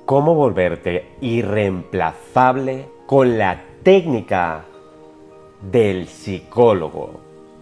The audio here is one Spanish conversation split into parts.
¿Cómo volverte irreemplazable con la técnica del psicólogo?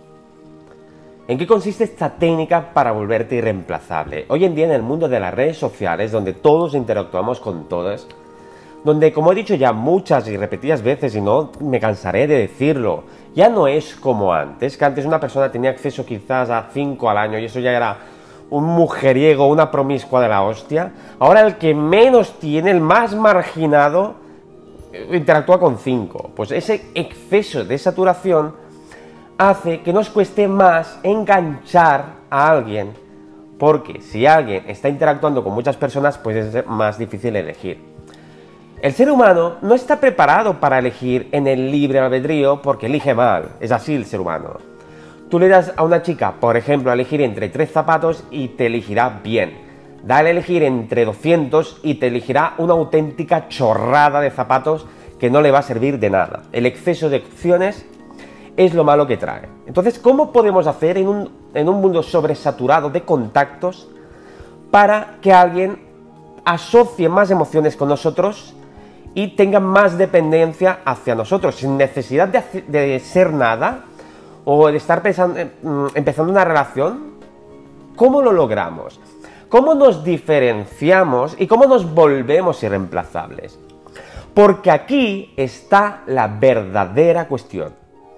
¿En qué consiste esta técnica para volverte irreemplazable? Hoy en día en el mundo de las redes sociales, donde todos interactuamos con todas, donde, como he dicho ya muchas y repetidas veces, y no me cansaré de decirlo, ya no es como antes, que antes una persona tenía acceso quizás a 5 al año y eso ya era un mujeriego, una promiscua de la hostia. Ahora el que menos tiene, el más marginado, interactúa con 5. Pues ese exceso de saturación hace que nos cueste más enganchar a alguien, porque si alguien está interactuando con muchas personas, pues es más difícil elegir. El ser humano no está preparado para elegir en el libre albedrío porque elige mal, es así el ser humano. Tú le das a una chica, por ejemplo, a elegir entre 3 zapatos y te elegirá bien. Dale a elegir entre 200 y te elegirá una auténtica chorrada de zapatos que no le va a servir de nada. El exceso de opciones es lo malo que trae. Entonces, ¿cómo podemos hacer en un mundo sobresaturado de contactos para que alguien asocie más emociones con nosotros y tenga más dependencia hacia nosotros, sin necesidad de ser nada o de estar empezando una relación? ¿Cómo lo logramos? ¿Cómo nos diferenciamos y cómo nos volvemos irreemplazables? Porque aquí está la verdadera cuestión.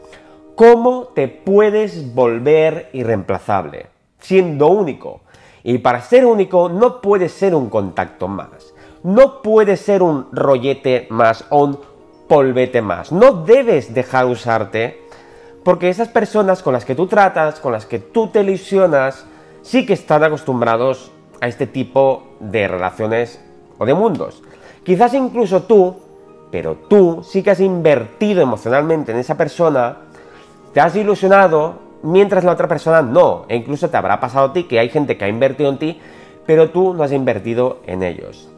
¿Cómo te puedes volver irreemplazable? Siendo único. Y para ser único no puedes ser un contacto más. No puedes ser un rollete más o un polvete más. No debes dejar usarte, porque esas personas con las que tú tratas, con las que tú te ilusionas, sí que están acostumbrados a este tipo de relaciones o de mundos. Quizás incluso tú, pero tú sí que has invertido emocionalmente en esa persona, te has ilusionado, mientras la otra persona no. E incluso te habrá pasado a ti que hay gente que ha invertido en ti, pero tú no has invertido en ellos.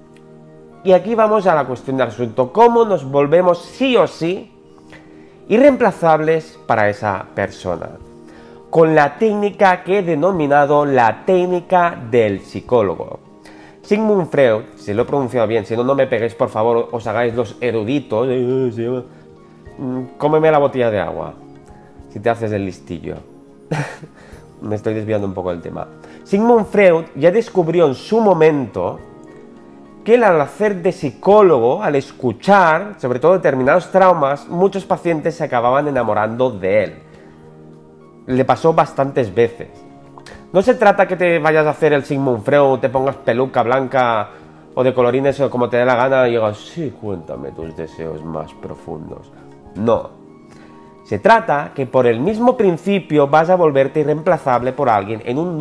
Y aquí vamos a la cuestión del asunto. ¿Cómo nos volvemos sí o sí irreemplazables para esa persona? Con la técnica que he denominado la técnica del psicólogo. Sigmund Freud, si lo he pronunciado bien, si no, no me peguéis por favor, os hagáis los eruditos. Cómeme la botella de agua, si te haces el listillo. Me estoy desviando un poco del tema. Sigmund Freud ya descubrió en su momento que al hacer de psicólogo, al escuchar, sobre todo determinados traumas, muchos pacientes se acababan enamorando de él. Le pasó bastantes veces. No se trata que te vayas a hacer el Sigmund Freud, te pongas peluca blanca o de colorines o como te dé la gana y digas, sí, cuéntame tus deseos más profundos. No. Se trata que por el mismo principio vas a volverte irreemplazable por alguien en un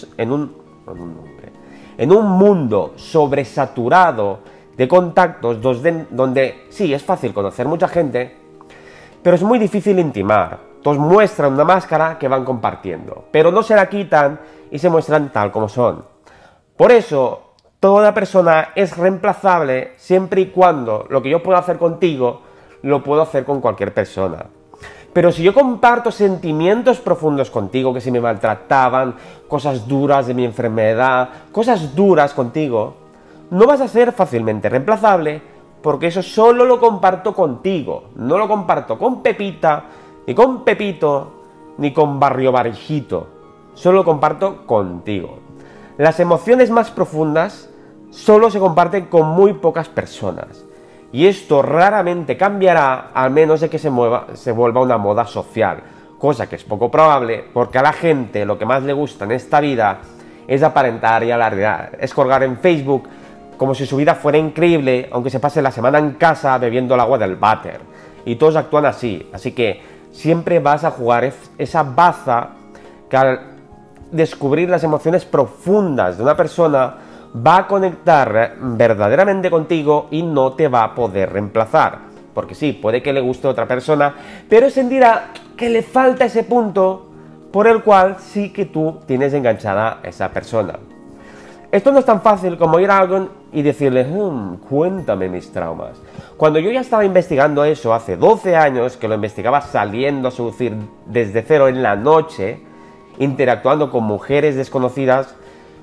mundo sobresaturado de contactos donde sí, es fácil conocer mucha gente, pero es muy difícil intimar. Todos muestran una máscara que van compartiendo, pero no se la quitan y se muestran tal como son. Por eso, toda persona es reemplazable siempre y cuando lo que yo puedo hacer contigo, lo puedo hacer con cualquier persona. Pero si yo comparto sentimientos profundos contigo, que si me maltrataban, cosas duras de mi enfermedad, cosas duras contigo, no vas a ser fácilmente reemplazable, porque eso solo lo comparto contigo. No lo comparto con Pepita, ni con Pepito, ni con Barrio Barijito. Solo lo comparto contigo. Las emociones más profundas solo se comparten con muy pocas personas. Y esto raramente cambiará, al menos de que se vuelva una moda social, cosa que es poco probable, porque a la gente lo que más le gusta en esta vida es aparentar y alardear, es colgar en Facebook como si su vida fuera increíble, aunque se pase la semana en casa bebiendo el agua del váter, y todos actúan así que siempre vas a jugar esa baza que al descubrir las emociones profundas de una persona va a conectar verdaderamente contigo y no te va a poder reemplazar. Porque sí, puede que le guste a otra persona, pero sentirá que le falta ese punto por el cual sí que tú tienes enganchada a esa persona. Esto no es tan fácil como ir a alguien y decirle, cuéntame mis traumas. Cuando yo ya estaba investigando eso hace 12 años, que lo investigaba saliendo a seducir desde cero en la noche, interactuando con mujeres desconocidas,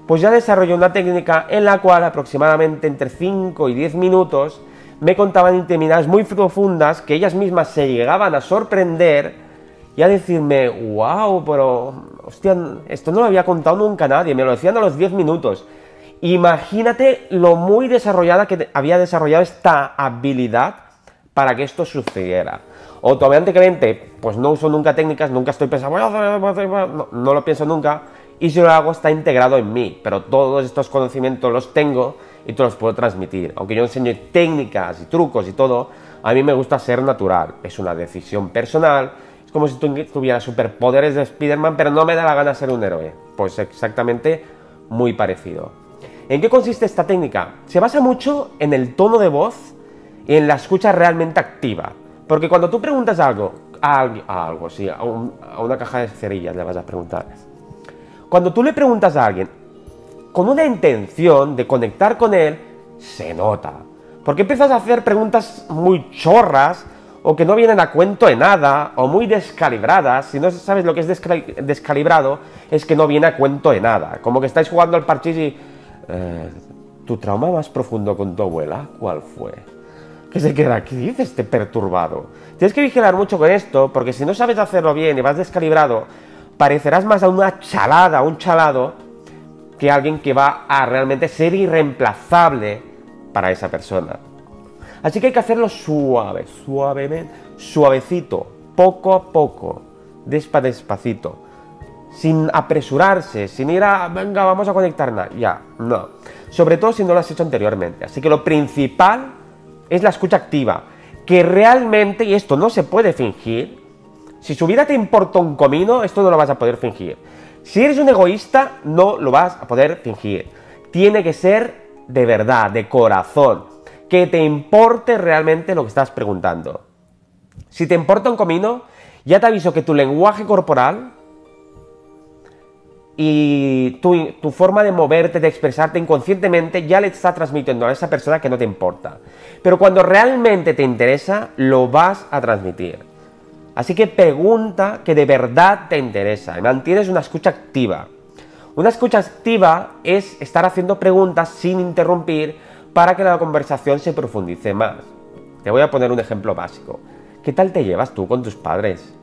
pues ya desarrollé una técnica en la cual aproximadamente entre 5 y 10 minutos me contaban intimidades muy profundas que ellas mismas se llegaban a sorprender y a decirme, wow, pero hostia, esto no lo había contado nunca nadie, me lo decían a los 10 minutos. Imagínate lo muy desarrollada que había desarrollado esta habilidad para que esto sucediera. Automáticamente, pues no uso nunca técnicas, nunca estoy pensando, no lo pienso nunca, y si lo hago está integrado en mí, pero todos estos conocimientos los tengo y te los puedo transmitir. Aunque yo enseñe técnicas y trucos y todo, a mí me gusta ser natural, es una decisión personal, es como si tuvieras superpoderes de Spider-Man, pero no me da la gana ser un héroe. Pues exactamente muy parecido. ¿En qué consiste esta técnica? Se basa mucho en el tono de voz y en la escucha realmente activa. Porque cuando tú preguntas algo, a una caja de cerillas le vas a preguntar. Cuando tú le preguntas a alguien con una intención de conectar con él, se nota. Porque empiezas a hacer preguntas muy chorras o que no vienen a cuento de nada o muy descalibradas. Si no sabes lo que es descalibrado, es que no viene a cuento de nada. Como que estáis jugando al parchís y... ¿tu trauma más profundo con tu abuela cuál fue? Que se queda aquí, dice este perturbado. Tienes que vigilar mucho con esto, porque si no sabes hacerlo bien y vas descalibrado, parecerás más a una chalada, a un chalado, que alguien que va a realmente ser irreemplazable para esa persona. Así que hay que hacerlo suave, suavecito, poco a poco, despacito, sin apresurarse, sin ir a, venga, vamos a conectar nada, ya, no. Sobre todo si no lo has hecho anteriormente. Así que lo principal es la escucha activa, que realmente, y esto no se puede fingir, si su vida te importa un comino, esto no lo vas a poder fingir. Si eres un egoísta, no lo vas a poder fingir. Tiene que ser de verdad, de corazón, que te importe realmente lo que estás preguntando. Si te importa un comino, ya te aviso que tu lenguaje corporal y tu forma de moverte, de expresarte inconscientemente, ya le está transmitiendo a esa persona que no te importa. Pero cuando realmente te interesa, lo vas a transmitir. Así que pregunta que de verdad te interesa y mantienes una escucha activa. Una escucha activa es estar haciendo preguntas sin interrumpir para que la conversación se profundice más. Te voy a poner un ejemplo básico. ¿Qué tal te llevas tú con tus padres?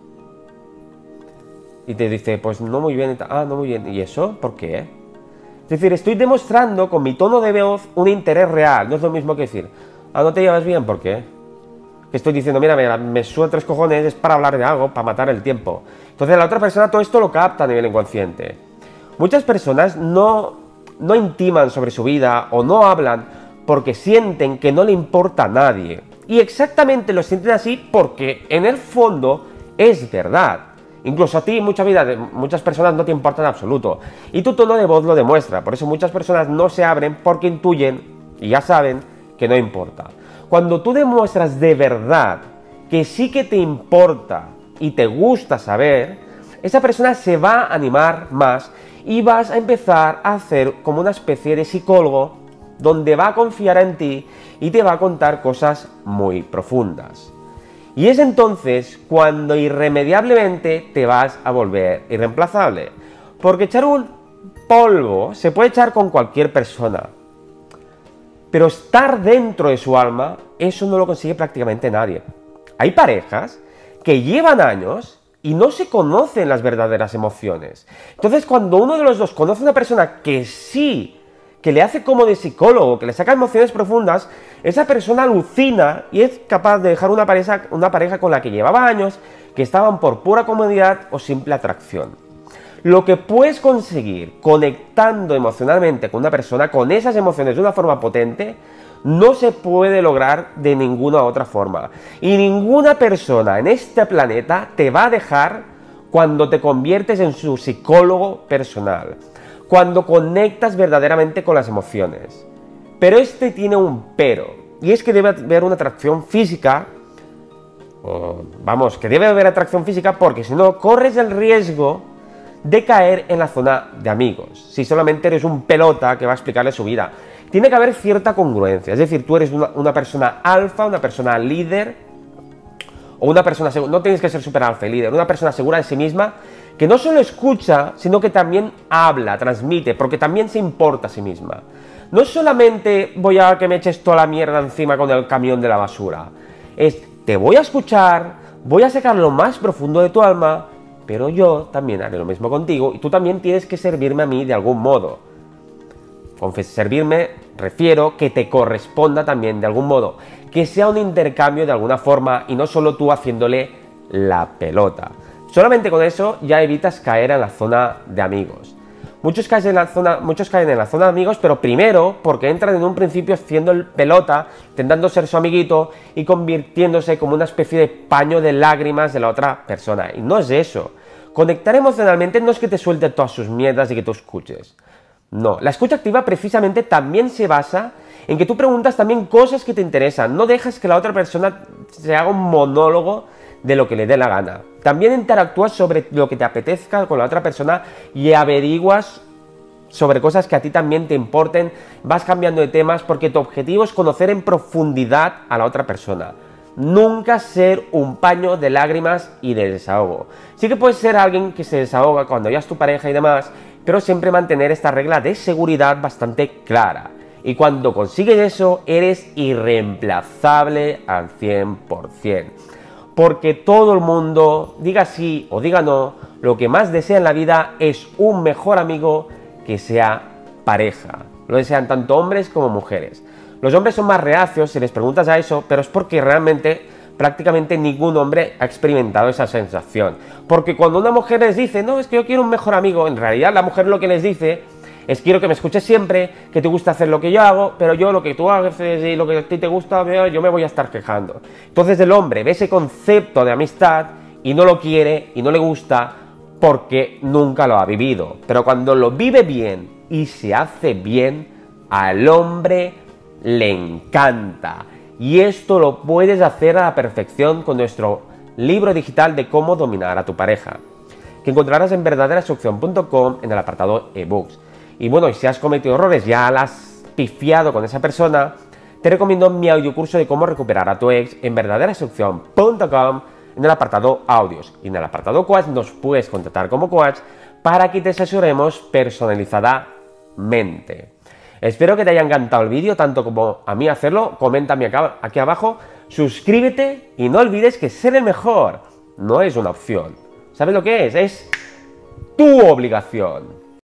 Y te dice, pues no muy bien, no muy bien, ¿y eso? ¿Por qué? Es decir, estoy demostrando con mi tono de voz un interés real, no es lo mismo que decir, no te llevas bien, ¿por qué? Que estoy diciendo, mira, me suelto tres cojones, es para hablar de algo, para matar el tiempo. Entonces la otra persona todo esto lo capta a nivel inconsciente. Muchas personas no intiman sobre su vida o no hablan porque sienten que no le importa a nadie. Y exactamente lo sienten así porque en el fondo es verdad. Incluso a ti muchas personas no te importan en absoluto. Y tu tono de voz lo demuestra. Por eso muchas personas no se abren porque intuyen y ya saben que no importa. Cuando tú demuestras de verdad que sí que te importa y te gusta saber, esa persona se va a animar más y vas a empezar a hacer como una especie de psicólogo donde va a confiar en ti y te va a contar cosas muy profundas. Y es entonces cuando irremediablemente te vas a volver irreemplazable. Porque echar un polvo se puede echar con cualquier persona. Pero estar dentro de su alma, eso no lo consigue prácticamente nadie. Hay parejas que llevan años y no se conocen las verdaderas emociones. Entonces, cuando uno de los dos conoce a una persona que sí, que le hace como de psicólogo, que le saca emociones profundas, esa persona alucina y es capaz de dejar una pareja con la que llevaba años, que estaban por pura comodidad o simple atracción. Lo que puedes conseguir conectando emocionalmente con una persona, con esas emociones de una forma potente, no se puede lograr de ninguna otra forma. Y ninguna persona en este planeta te va a dejar cuando te conviertes en su psicólogo personal, cuando conectas verdaderamente con las emociones. Pero este tiene un pero, y es que debe haber una atracción física, que debe haber atracción física porque si no corres el riesgo de caer en la zona de amigos, si solamente eres un pelota que va a explicarle su vida. Tiene que haber cierta congruencia, es decir, tú eres una persona alfa, una persona líder, o una persona segura, no tienes que ser super alfa y líder, una persona segura de sí misma, que no solo escucha, sino que también habla, transmite, porque también se importa a sí misma. No solamente voy a que me eches toda la mierda encima con el camión de la basura, es te voy a escuchar, voy a sacar lo más profundo de tu alma, pero yo también haré lo mismo contigo y tú también tienes que servirme a mí de algún modo. Con servirme refiero que te corresponda también de algún modo, que sea un intercambio de alguna forma y no solo tú haciéndole la pelota. Solamente con eso ya evitas caer en la zona de amigos. Muchos caen en la zona de amigos, pero primero porque entran en un principio haciendo el pelota, intentando ser su amiguito y convirtiéndose como una especie de paño de lágrimas de la otra persona. Y no es eso. Conectar emocionalmente no es que te suelte todas sus mierdas y que tú escuches. No, la escucha activa precisamente también se basa en que tú preguntas también cosas que te interesan. No dejas que la otra persona se haga un monólogo de lo que le dé la gana. También interactúas sobre lo que te apetezca con la otra persona y averiguas sobre cosas que a ti también te importen, vas cambiando de temas porque tu objetivo es conocer en profundidad a la otra persona. Nunca ser un paño de lágrimas y de desahogo. Sí que puedes ser alguien que se desahoga cuando ya es tu pareja y demás, pero siempre mantener esta regla de seguridad bastante clara. Y cuando consigues eso, eres irreemplazable al 100%. Porque todo el mundo, diga sí o diga no, lo que más desea en la vida es un mejor amigo que sea pareja. Lo desean tanto hombres como mujeres. Los hombres son más reacios si les preguntas a eso, pero es porque realmente prácticamente ningún hombre ha experimentado esa sensación. Porque cuando una mujer les dice, no, es que yo quiero un mejor amigo, en realidad la mujer lo que les dice es quiero que me escuches siempre, que te gusta hacer lo que yo hago, pero yo lo que tú haces y lo que a ti te gusta, yo me voy a estar quejando. Entonces el hombre ve ese concepto de amistad y no lo quiere y no le gusta porque nunca lo ha vivido. Pero cuando lo vive bien y se hace bien, al hombre le encanta. Y esto lo puedes hacer a la perfección con nuestro libro digital de cómo dominar a tu pareja, que encontrarás en verdaderaseducción.com en el apartado ebooks. Y bueno, y si has cometido errores, ya la has pifiado con esa persona, te recomiendo mi audiocurso de cómo recuperar a tu ex en verdaderaseducción.com en el apartado audios. Y en el apartado coach nos puedes contactar como coach para que te asesoremos personalizadamente. Espero que te haya encantado el vídeo, tanto como a mí hacerlo. Coméntame aquí abajo, suscríbete y no olvides que ser el mejor no es una opción. ¿Sabes lo que es? Es tu obligación.